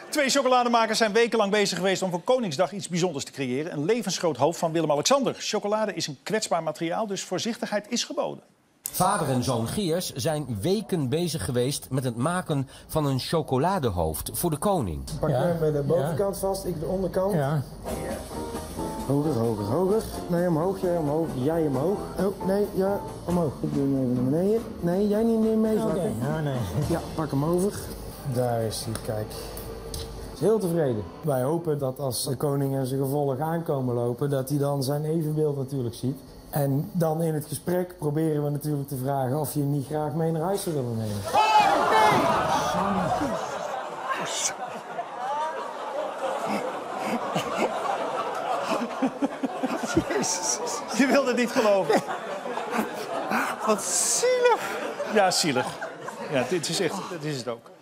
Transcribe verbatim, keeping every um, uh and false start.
Twee chocolademakers zijn wekenlang bezig geweest om voor Koningsdag iets bijzonders te creëren. Een levensgroot hoofd van Willem-Alexander. Chocolade is een kwetsbaar materiaal, dus voorzichtigheid is geboden. Vader en zoon Geers zijn weken bezig geweest met het maken van een chocoladehoofd voor de koning. Pak Ja. hem bij de bovenkant ja. vast, ik de onderkant. Ja. Hoger, hoger, hoger. Nee, omhoog, jij omhoog, jij omhoog. Oh, nee, ja, omhoog. Ik doe hem even naar beneden. Nee, jij niet meer meezakken. Oké, ja, nee. Ja, pak hem over. Daar is hij, kijk. Is heel tevreden. Wij hopen dat als de koning en zijn gevolg aankomen lopen, dat hij dan zijn evenbeeld natuurlijk ziet. En dan in het gesprek proberen we natuurlijk te vragen of je hem niet graag mee naar huis zou willen nemen. Oh, nee! Jezus, je wilde het niet geloven. Wat zielig. Ja, zielig. Ja, dit is echt, dit is het ook.